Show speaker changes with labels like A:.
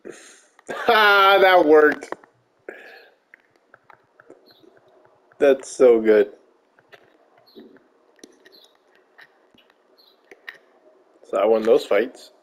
A: Ah, that worked. That's so good. So I won those fights.